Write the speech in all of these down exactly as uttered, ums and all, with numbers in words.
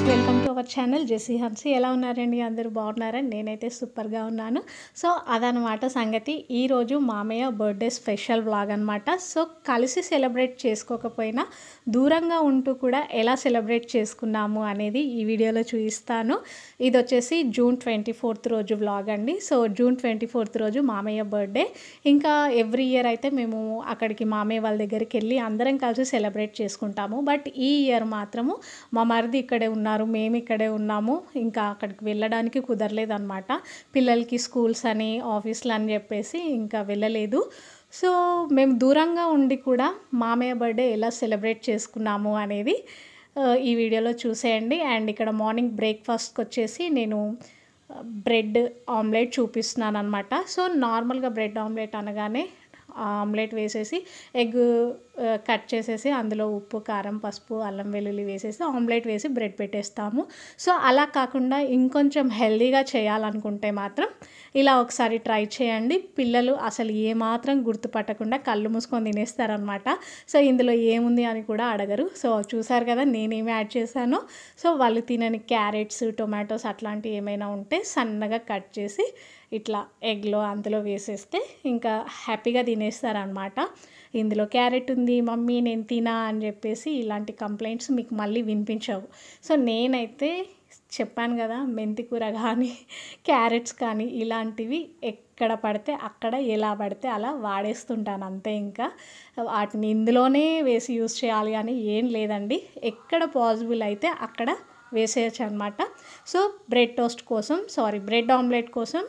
Welcome to our channel Jessie Hansi. ఎలా ఉన్నారండి? అందరూ బాగున్నారని నేనైతే సూపర్గా ఉన్నాను. సో అదనమాట సంగతి. ఈరోజు మామయ్య బర్త్డే స్పెషల్ వ్లాగ్ అనమాట. సో కలిసి సెలబ్రేట్ చేసుకోకపోయినా దూరంగా ఉంటూ కూడా ఎలా సెలబ్రేట్ చేసుకున్నాము అనేది ఈ వీడియోలో చూపిస్తాను. ఇది వచ్చేసి జూన్ ట్వంటీ ఫోర్త్ రోజు వ్లాగ్ అండి. సో జూన్ ట్వంటీ ఫోర్త్ రోజు మామయ్య బర్త్డే. ఇంకా ఎవ్రీ ఇయర్ అయితే మేము అక్కడికి మామయ్య వాళ్ళ దగ్గరికి వెళ్ళి అందరం కలిసి సెలబ్రేట్ చేసుకుంటాము. బట్ ఈ ఇయర్ మాత్రము మా మరిది ఇక్కడే ఉన్నారు, మేము ఇక్కడే ఉన్నాము. ఇంకా అక్కడికి వెళ్ళడానికి కుదరలేదన్నమాట. పిల్లలకి స్కూల్స్ అని ఆఫీస్లు అని చెప్పేసి ఇంకా వెళ్ళలేదు. సో మేము దూరంగా ఉండి కూడా మామయ్య బర్త్డే ఎలా సెలబ్రేట్ చేసుకున్నాము అనేది ఈ వీడియోలో చూసేయండి. అండ్ ఇక్కడ మార్నింగ్ బ్రేక్ఫాస్ట్కి వచ్చేసి నేను బ్రెడ్ ఆమ్లెట్ చూపిస్తున్నాను అనమాట. సో నార్మల్గా బ్రెడ్ ఆమ్లెట్ అనగానే ఆమ్లెట్ వేసేసి ఎగ్ కట్ చేసేసి అందులో ఉప్పు, కారం, పసుపు, అల్లం వెల్లుల్లి వేసేసి ఆమ్లెట్ వేసి బ్రెడ్ పెట్టేస్తాము. సో అలా కాకుండా ఇంకొంచెం హెల్తీగా చేయాలనుకుంటే మాత్రం ఇలా ఒకసారి ట్రై చేయండి. పిల్లలు అసలు ఏమాత్రం గుర్తుపట్టకుండా కళ్ళు మూసుకొని తినేస్తారనమాట. సో ఇందులో ఏముంది అని కూడా అడగరు. సో చూసారు కదా నేనేమి యాడ్ చేశానో. సో వాళ్ళు తినని క్యారెట్స్, టొమాటోస్ అట్లాంటివి ఏమైనా ఉంటే సన్నగా కట్ చేసి ఇట్లా ఎగ్లో అందులో వేసేస్తే ఇంకా హ్యాపీగా తినేస్తారనమాట. ఇందులో క్యారెట్ ఉంది మమ్మీ నేను తినా అని చెప్పేసి ఇలాంటి కంప్లైంట్స్ మీకు మళ్ళీ వినిపించవు. సో నేనైతే చెప్పాను కదా, మెంతి కూర కానీ క్యారెట్స్ కానీ ఇలాంటివి ఎక్కడ పడితే అక్కడ ఎలా పడితే అలా వాడేస్తుంటాను అంతే. ఇంకా వాటిని ఇందులోనే వేసి యూస్ చేయాలి అని ఏం లేదండి. ఎక్కడ పాసిబుల్ అయితే అక్కడ వేసేయచ్చు అనమాట. సో బ్రెడ్ టోస్ట్ కోసం సారీ బ్రెడ్ ఆమ్లెట్ కోసం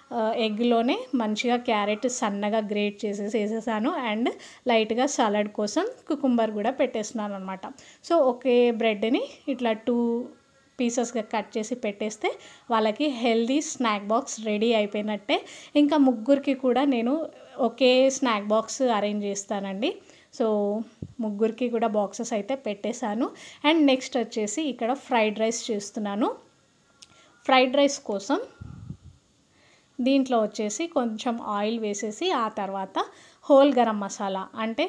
ఎగ్లోనే మంచిగా క్యారెట్ సన్నగా గ్రేట్ చేసేసి వేసేసాను. అండ్ లైట్గా సలాడ్ కోసం కుకుంబర్ కూడా పెట్టేస్తున్నాను అనమాట. సో ఒకే బ్రెడ్ని ఇట్లా టూ పీసెస్గా కట్ చేసి పెట్టేస్తే వాళ్ళకి హెల్దీ స్నాక్ బాక్స్ రెడీ అయిపోయినట్టే. ఇంకా ముగ్గురికి కూడా నేను ఒకే స్నాక్ బాక్స్ అరేంజ్ చేస్తానండి. సో ముగ్గురికి కూడా బాక్సెస్ అయితే పెట్టేశాను. అండ్ నెక్స్ట్ వచ్చేసి ఇక్కడ ఫ్రైడ్ రైస్ చేస్తున్నాను. ఫ్రైడ్ రైస్ కోసం దీంట్లో వచ్చేసి కొంచెం ఆయిల్ వేసేసి ఆ తర్వాత హోల్ గరం మసాలా అంటే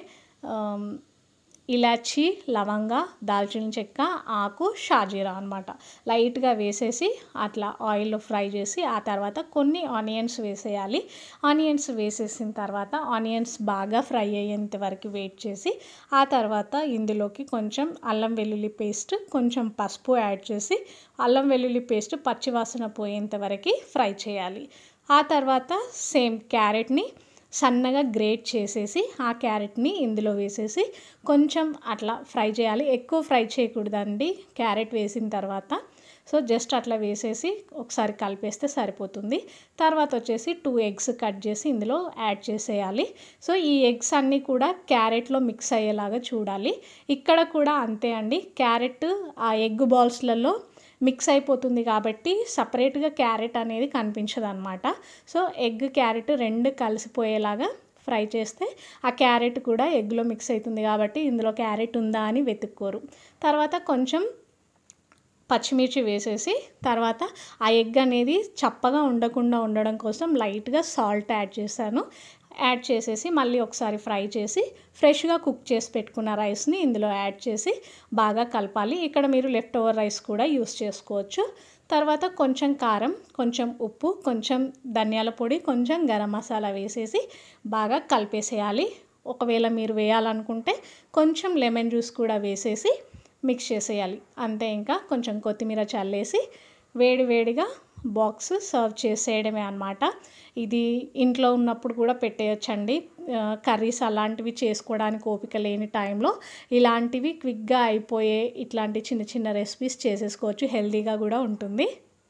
ఇలాచీ, లవంగ, దాల్చిన చెక్క, ఆకు, షాజీరా అనమాట లైట్గా వేసేసి అట్లా ఆయిల్లో ఫ్రై చేసి ఆ తర్వాత కొన్ని ఆనియన్స్ వేసేయాలి. ఆనియన్స్ వేసేసిన తర్వాత ఆనియన్స్ బాగా ఫ్రై అయ్యేంత వరకు వెయిట్ చేసి ఆ తర్వాత ఇందులోకి కొంచెం అల్లం వెల్లుల్లి పేస్ట్, కొంచెం పసుపు యాడ్ చేసి అల్లం వెల్లుల్లి పేస్ట్ పచ్చివాసన పోయేంత వరకు ఫ్రై చేయాలి. ఆ తర్వాత సేమ్ క్యారెట్ని సన్నగా గ్రేట్ చేసేసి ఆ క్యారెట్ని ఇందులో వేసేసి కొంచెం అట్లా ఫ్రై చేయాలి. ఎక్కువ ఫ్రై చేయకూడదండి క్యారెట్ వేసిన తర్వాత. సో జస్ట్ అట్లా వేసేసి ఒకసారి కలిపేస్తే సరిపోతుంది. తర్వాత వచ్చేసి టూ ఎగ్స్ కట్ చేసి ఇందులో యాడ్ చేసేయాలి. సో ఈ ఎగ్స్ అన్నీ కూడా క్యారెట్లో మిక్స్ అయ్యేలాగా చూడాలి. ఇక్కడ కూడా అంతే అండి. క్యారెట్ ఆ ఎగ్ బాల్స్లలో మిక్స్ అయిపోతుంది కాబట్టి సపరేట్గా క్యారెట్ అనేది కనిపించదు అనమాట. సో ఎగ్ క్యారెట్ రెండు కలిసిపోయేలాగా ఫ్రై చేస్తే ఆ క్యారెట్ కూడా ఎగ్లో మిక్స్ అవుతుంది కాబట్టి ఇందులో క్యారెట్ ఉందా అని వెతుక్కోరు. తర్వాత కొంచెం పచ్చిమిర్చి వేసేసి తర్వాత ఆ ఎగ్ అనేది చప్పగా ఉండకుండా ఉండడం కోసం లైట్గా సాల్ట్ యాడ్ చేశాను. యాడ్ చేసేసి మళ్ళీ ఒకసారి ఫ్రై చేసి ఫ్రెష్గా కుక్ చేసి పెట్టుకున్న రైస్ని ఇందులో యాడ్ చేసి బాగా కలపాలి. ఇక్కడ మీరు లెఫ్ట్ ఓవర్ రైస్ కూడా యూస్ చేసుకోవచ్చు. తర్వాత కొంచెం కారం, కొంచెం ఉప్పు, కొంచెం ధనియాల పొడి, కొంచెం గరం మసాలా వేసేసి బాగా కలిపేసేయాలి. ఒకవేళ మీరు వేయాలనుకుంటే కొంచెం లెమన్ జ్యూస్ కూడా వేసేసి మిక్స్ చేసేయాలి అంతే. ఇంకా కొంచెం కొత్తిమీర చల్లేసి వేడి వేడిగా బాక్స్ సర్వ్ చేసేయడమే అనమాట. ఇది ఇంట్లో ఉన్నప్పుడు కూడా పెట్టేయచ్చండి. కర్రీస్ అలాంటివి చేసుకోవడానికి ఓపిక లేని టైంలో ఇలాంటివి క్విక్గా అయిపోయే ఇట్లాంటి చిన్న చిన్న రెసిపీస్ చేసేసుకోవచ్చు. హెల్తీగా కూడా ఉంటుంది.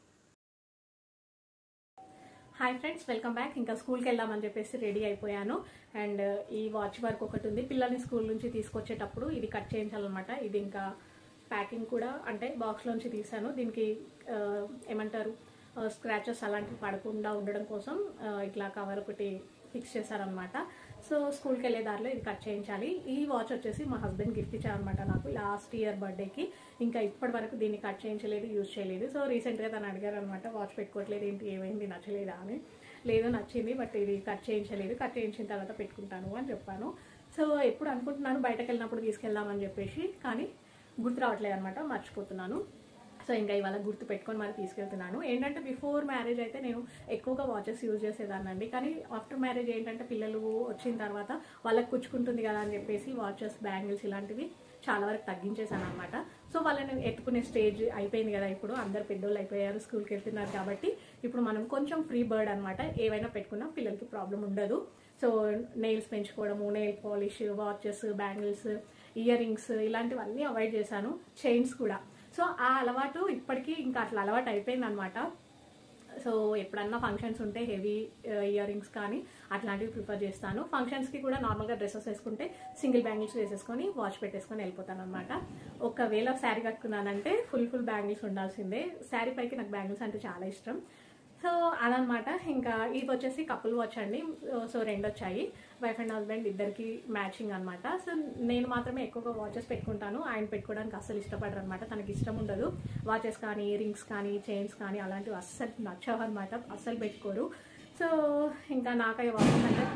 Hi friends, welcome back. ఇంకా స్కూల్కి వెళ్దామని చెప్పేసి రెడీ అయిపోయాను. అండ్ ఈ వాచ్ వర్క్ ఒకటి ఉంది. పిల్లల్ని స్కూల్ నుంచి తీసుకొచ్చేటప్పుడు ఇది కట్ చేయించాలన్నమాట. ఇది ఇంకా ప్యాకింగ్ కూడా అంటే బాక్స్లోంచి తీసాను. దీనికి ఏమంటారు స్క్రాచెస్ అలాంటివి పడకుండా ఉండడం కోసం ఇట్లా కవర్ ఒకటి ఫిక్స్ చేశారనమాట. సో స్కూల్కి వెళ్ళే దారిలో ఇది కట్ చేయించాలి. ఈ వాచ్ వచ్చేసి మా హస్బెండ్ గిఫ్ట్ ఇచ్చారనమాట నాకు లాస్ట్ ఇయర్ బర్త్డేకి. ఇంకా ఇప్పటి వరకు దీన్ని కట్ చేయించలేదు, యూజ్ చేయలేదు. సో రీసెంట్గా తను అడిగారు అనమాట, వాచ్ పెట్టుకోవట్లేదు ఏంటి, ఏమైంది, నచ్చలేదా అని. లేదు నచ్చింది, బట్ ఇది కట్ చేయించలేదు, కట్ చేయించిన తర్వాత పెట్టుకుంటాను అని చెప్పాను. సో ఎప్పుడు అనుకుంటున్నాను బయటకు వెళ్ళినప్పుడు తీసుకెళ్దామని చెప్పేసి, కానీ గుర్తు రావట్లేదు అనమాట, మర్చిపోతున్నాను. సో ఇంకా ఇవాళ గుర్తు పెట్టుకొని మరి తీసుకెళ్తున్నాను. ఏంటంటే బిఫోర్ మ్యారేజ్ అయితే నేను ఎక్కువగా వాచెస్ యూజ్ చేసేదాన్ని అండి. కానీ ఆఫ్టర్ మ్యారేజ్ ఏంటంటే పిల్లలు వచ్చిన తర్వాత వాళ్ళకి కుచ్చుకుంటుంది కదా అని చెప్పేసి వాచెస్, బ్యాంగిల్స్ ఇలాంటివి చాలా వరకు తగ్గించేసాను అనమాట. సో వాళ్ళని ఎత్తుకునే స్టేజ్ అయిపోయింది కదా, ఇప్పుడు అందరు పెద్దోళ్ళు అయిపోయారు, స్కూల్కి వెళ్తున్నారు కాబట్టి ఇప్పుడు మనం కొంచెం ఫ్రీ బర్డ్ అనమాట. ఏవైనా పెట్టుకున్నా పిల్లలకి ప్రాబ్లం ఉండదు. సో నెయిల్స్ పెంచుకోవడము, nail polish, watches, bangles, ear rings ఇలాంటివన్నీ అవాయిడ్ చేశాను. చైన్స్ కూడా. సో ఆ అలవాటు ఇప్పటికీ ఇంకా అట్లా అలవాటు అయిపోయింది అనమాట. సో ఎప్పుడన్నా ఫంక్షన్స్ ఉంటే హెవీ ఇయర్ రింగ్స్ కానీ అట్లాంటివి ప్రిఫర్ చేస్తాను. ఫంక్షన్స్కి కూడా నార్మల్గా డ్రెస్సెస్ వేసుకుంటే సింగిల్ బ్యాంగిల్స్ వేసేసుకొని వాచ్ పెట్టేసుకొని వెళ్ళిపోతాను అనమాట. ఒకవేళ శారీ కట్టుకున్నానంటే ఫుల్ ఫుల్ బ్యాంగిల్స్ ఉండాల్సిందే. శారీ పైకి నాకు బ్యాంగిల్స్ అంటే చాలా ఇష్టం. సో అదనమాట. ఇంకా ఇది వచ్చేసి కపుల్ వాచ్ అండి. సో రెండు వచ్చాయి, వైఫ్ అండ్ హస్బెండ్ ఇద్దరికి మ్యాచింగ్ అనమాట. సో నేను మాత్రమే ఎక్కువగా వాచెస్ పెట్టుకుంటాను, ఆయన పెట్టుకోవడానికి అస్సలు ఇష్టపడరు అనమాట. తనకి ఇష్టం ఉండదు వాచెస్ కానీ, రింగ్స్ కానీ, చైన్స్ కానీ అలాంటివి అస్సలు నచ్చవు అనమాట, అస్సలు పెట్టుకోరు. సో ఇంకా నాకు అవి వాచెస్ అంటే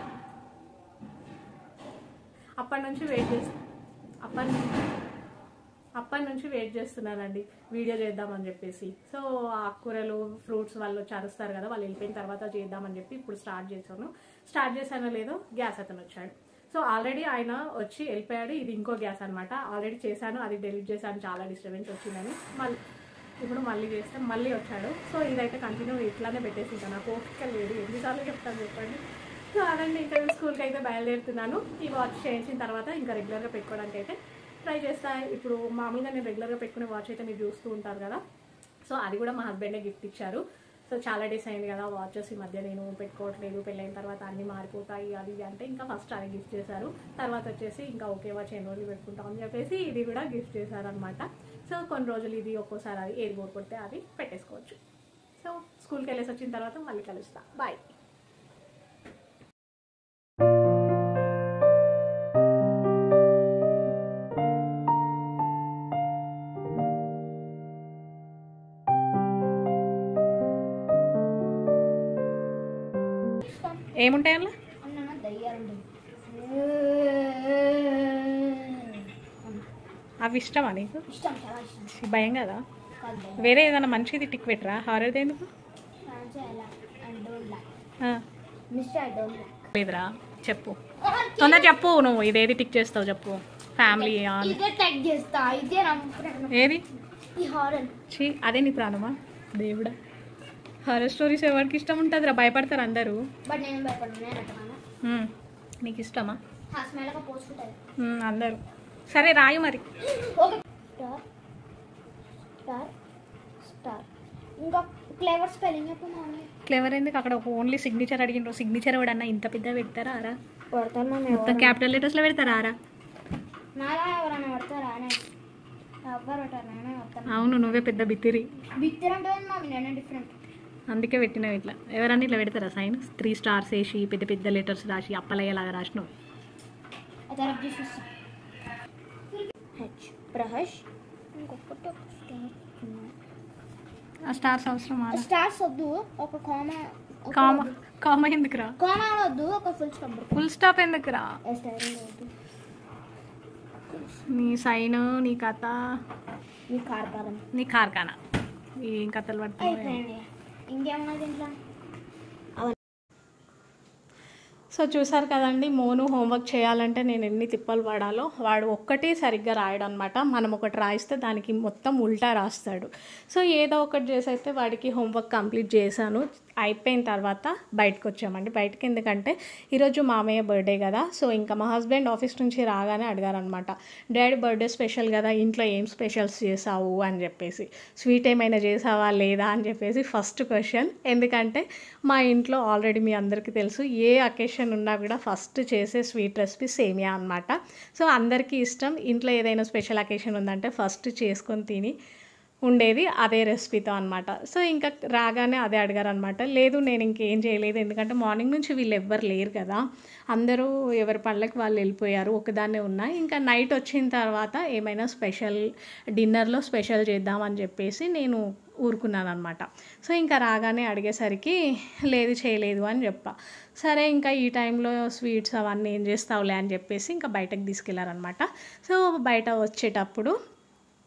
అప్పటి నుంచి వెయిట్ చేసి అప్పటి అప్పటి నుంచి వెయిట్ చేస్తున్నానండి వీడియో చేద్దామని చెప్పేసి. సో ఆకుకూరలు, ఫ్రూట్స్ వాళ్ళు వచ్చి అరుస్తారు కదా, వాళ్ళు వెళ్ళిపోయిన తర్వాత చేద్దామని చెప్పి ఇప్పుడు స్టార్ట్ చేశాను. స్టార్ట్ చేశానో లేదో గ్యాస్ అతను వచ్చాడు. సో ఆల్రెడీ ఆయన వచ్చి వెళ్ళిపోయాడు. ఇది ఇంకో గ్యాస్ అనమాట. ఆల్రెడీ చేశాను, అది డెలిట్ చేశాను, చాలా డిస్టర్బెన్స్ వచ్చిందని. మళ్ళీ ఇప్పుడు మళ్ళీ చేస్తే మళ్ళీ వచ్చాడు. సో ఇదైతే కంటిన్యూ ఇట్లానే పెట్టేసి ఇంకా నాకు ఓపిక లేదు, ఎన్నిసార్లు చెప్తాను చెప్పండి. సో అదండి, ఇంకా స్కూల్కి అయితే బయలుదేరుతున్నాను. ఈ వాచ్ చేయించిన తర్వాత ఇంకా రెగ్యులర్గా పెట్టుకోవడానికి అయితే ట్రై చేస్తా. ఇప్పుడు మామూలుగా నేను రెగ్యులర్గా పెట్టుకునే వాచ్ అయితే మీరు చూస్తూ ఉంటారు కదా, సో అది కూడా మా హస్బెండే గిఫ్ట్ ఇచ్చారు. సో చాలా డేస్ అయింది కదా వాచెస్ ఈ మధ్య నేను పెట్టుకోవట్లేదు, పెళ్ళైన తర్వాత అన్నీ మారిపోతాయి అది ఇది అంటే ఇంకా ఫస్ట్ అది గిఫ్ట్ చేశారు. తర్వాత వచ్చేసి ఇంకా ఓకే వాచ్ ఎన్ని రోజులు పెట్టుకుంటాం అని చెప్పేసి ఇది కూడా గిఫ్ట్ చేశారనమాట. సో కొన్ని రోజులు ఇది, ఒక్కోసారి అది, ఏది బోర్ కొడితే అది పెట్టేసుకోవచ్చు. సో స్కూల్కి వెళ్ళేసి వచ్చిన తర్వాత మళ్ళీ కలుస్తా. బాయ్. ఏముంటాయి అలా? అవి ఇష్టమా నీకు? భయం కదా? వేరే ఏదైనా మంచిది టిక్ పెట్టరా, హారర్ ఎందుకు లేదురా? చెప్పు తొందర చెప్పు, నువ్వు ఇదేది టిక్ చేస్తావు చెప్పు. ఫ్యామిలీ ఏది? అదే నీ ప్రాణమా దేవుడా? హారర్ స్టోరీస్ ఎవరికి ఇష్టం ఉంటుందిరా? భయపడతారు అందరూ. నీకు ఇష్టమా? అందరూ సరే రాయు మరి. క్లెవర్ ఎందుకు? అక్కడ ఒక ఓన్లీ సిగ్నేచర్ అడిగిన సిగ్నేచర్ ఎవడన్నా ఇంత పెద్ద పెడతారా రా? మొత్తం క్యాపిటల్ లెటర్స్ లో పెడతారా రా? అవును, నువ్వే పెద్ద బిత్తిరి. అందుకే పెట్టినావు ఇట్లా. ఎవరన్నా ఇట్లా పెడతారా సైన్? త్రీ స్టార్స్ వేసి పెద్ద పెద్ద లెటర్స్ రాసి అప్పలయ్యేలాగా రాసినావు. ఆ స్టార్స్ అవసరం? స్టార్స్ వద్దు, ఒక కామా. కామా కామా ఎందుకురా? కామా వద్దు, ఒక ఫుల్ స్టాప్. ఫుల్ స్టాప్ ఎందుకురా? నీ సైన్, నీ కథ, నీ కార్ఖానా, నీ కార్ఖానా ఏం కథలు పడుతుంది. ఇంకేమన్నా దీంట్లో? సో చూసారు కదండి, మోను హోంవర్క్ చేయాలంటే నేను ఎన్ని తిప్పలు పడాలో. వాడు ఒక్కటి సరిగ్గా రాయడం అనమాట. మనం ఒకటి రాయిస్తే దానికి మొత్తం ఉల్టా రాస్తాడు. సో ఏదో ఒకటి చేసి అయితే వాడికి హోంవర్క్ కంప్లీట్ చేశాను. అయిపోయిన తర్వాత బయటకు వచ్చామండి. బయటకి ఎందుకంటే ఈరోజు మామయ్య బర్త్డే కదా. సో ఇంకా మా హస్బెండ్ ఆఫీస్ నుంచి రాగానే అడిగారనమాట, డాడీ బర్త్డే స్పెషల్ కదా, ఇంట్లో ఏం స్పెషల్స్ చేసావు అని చెప్పేసి. స్వీట్ ఏమైనా చేసావా లేదా అని చెప్పేసి ఫస్ట్ క్వశ్చన్. ఎందుకంటే మా ఇంట్లో ఆల్రెడీ మీ అందరికీ తెలుసు, ఏ అకేషన్ ఉన్నా కూడా ఫస్ట్ చేసే స్వీట్ రెసిపీ సేమియా అనమాట. సో అందరికీ ఇష్టం. ఇంట్లో ఏదైనా స్పెషల్ అకేషన్ ఉందంటే ఫస్ట్ చేసుకొని తిని ఉండేది అదే రెసిపీతో అనమాట. సో ఇంకా రాగానే అదే అడిగారు అనమాట. లేదు నేను ఇంకేం చేయలేదు, ఎందుకంటే మార్నింగ్ నుంచి వీళ్ళు ఎవ్వరు లేరు కదా, అందరూ ఎవరి పళ్ళకి వాళ్ళు వెళ్ళిపోయారు, ఒకదాన్నే ఉన్నా. ఇంకా నైట్ వచ్చిన తర్వాత ఏమైనా స్పెషల్ డిన్నర్లో స్పెషల్ చేద్దామని చెప్పేసి నేను ఊరుకున్నాను అనమాట. సో ఇంకా రాగానే అడిగేసరికి లేదు చేయలేదు అని చెప్పా. సరే ఇంకా ఈ టైంలో స్వీట్స్ అవన్నీ ఏం చేస్తావులే అని చెప్పేసి ఇంకా బయటకు తీసుకెళ్లారనమాట. సో బయట వచ్చేటప్పుడు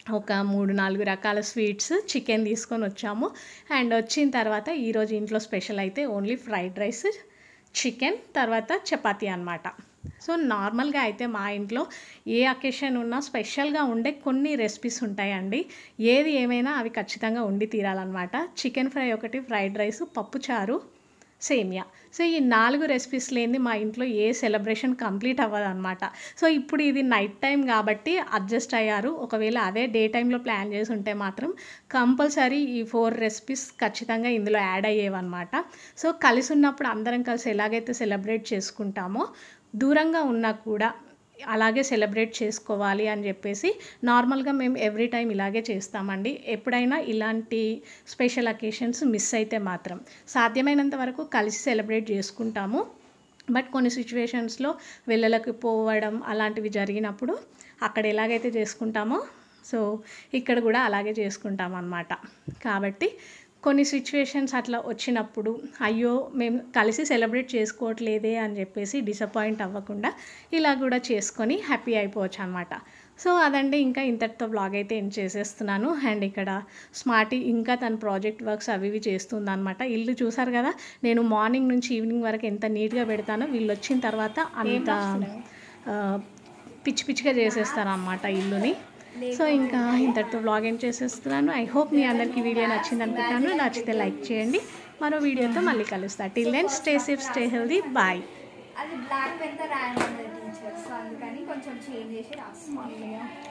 ఒక మూడు నాలుగు రకాల స్వీట్స్, చికెన్ తీసుకొని వచ్చాము. అండ్ వచ్చిన తర్వాత ఈరోజు ఇంట్లో స్పెషల్ అయితే ఓన్లీ ఫ్రైడ్ రైస్, చికెన్, తర్వాత చపాతీ అన్నమాట. సో నార్మల్గా అయితే మా ఇంట్లో ఏ అకేషన్ ఉన్నా స్పెషల్గా ఉండే కొన్ని రెసిపీస్ ఉంటాయండి. ఏది ఏమైనా అవి ఖచ్చితంగా ఉండి తీరాలన్నమాట. చికెన్ ఫ్రై ఒకటి, ఫ్రైడ్ రైస్, పప్పుచారు, సేమియా. సో ఈ నాలుగు రెసిపీస్ లేనిది మా ఇంట్లో ఏ సెలబ్రేషన్ కంప్లీట్ అవ్వదు అనమాట. సో ఇప్పుడు ఇది నైట్ టైం కాబట్టి అడ్జస్ట్ అయ్యారు. ఒకవేళ అదే డే టైంలో ప్లాన్ చేసి ఉంటే మాత్రం కంపల్సరీ ఈ ఫోర్ రెసిపీస్ ఖచ్చితంగా ఇందులో యాడ్ అయ్యేవన్నమాట. సో కలిసి ఉన్నప్పుడు అందరం కలిసి ఎలాగైతే సెలబ్రేట్ చేసుకుంటామో దూరంగా ఉన్నా కూడా అలాగే సెలబ్రేట్ చేసుకోవాలి అని చెప్పేసి నార్మల్గా మేము ఎవ్రీ టైం ఇలాగే చేస్తామండి. ఎప్పుడైనా ఇలాంటి స్పెషల్ అకేషన్స్ మిస్ అయితే మాత్రం సాధ్యమైనంత వరకు కలిసి సెలబ్రేట్ చేసుకుంటాము. బట్ కొన్ని సిచ్యువేషన్స్లో వెళ్ళలేకపోవడం అలాంటివి జరిగినప్పుడు అక్కడ ఎలాగైతే చేసుకుంటామో సో ఇక్కడ కూడా అలాగే చేసుకుంటాం అన్నమాట. కాబట్టి కొన్ని సిచ్యువేషన్స్ అట్లా వచ్చినప్పుడు అయ్యో మేము కలిసి సెలబ్రేట్ చేసుకోవట్లేదే అని చెప్పేసి డిసప్పాయింట్ అవ్వకుండా ఇలా కూడా చేసుకొని హ్యాపీ అయిపోవచ్చు అనమాట. సో అదండి, ఇంకా ఇంతటితో బ్లాగ్ అయితే ఎండ్ చేసేస్తున్నాను. అండ్ ఇక్కడ స్మార్టీ ఇంకా తన ప్రాజెక్ట్ వర్క్స్ అవి ఇవి చేస్తుందన్నమాట. ఇల్లు చూసారు కదా, నేను మార్నింగ్ నుంచి ఈవినింగ్ వరకు ఎంత నీట్గా పెడతానో వీళ్ళు వచ్చిన తర్వాత అంత పిచ్చి పిచ్చిగా చేసేస్తారు అన్నమాట ఇల్లుని. సో ఇంకా ఇంతటితో వ్లాగ్ ఏం చేసేస్తున్నాను. ఐ హోప్ మీ అందరికీ వీడియో నచ్చింది అనుకుంటాను. నచ్చితే లైక్ చేయండి. మరో వీడియోతో మళ్ళీ కలుస్తా. Till then stay safe, stay healthy, bye. అది బ్లాక్ పెన్ తో రాయమన్నది టీచర్, సో అందుకని కొంచెం చేంజ్ చేసి రాస్తాను.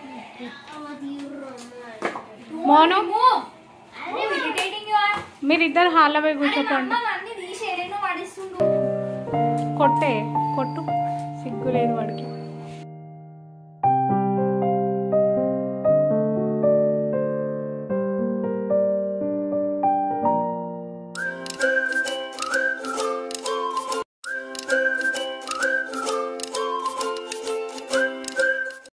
మోను మీరిద్దరు హాల్లో పోయి కూర్చోకండి. కొట్టే కొట్టు, సిగ్గు లేదు వాడికి.